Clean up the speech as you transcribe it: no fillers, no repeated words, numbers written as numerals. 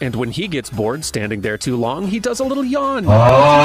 And when he gets bored standing there too long, he does a little yawn.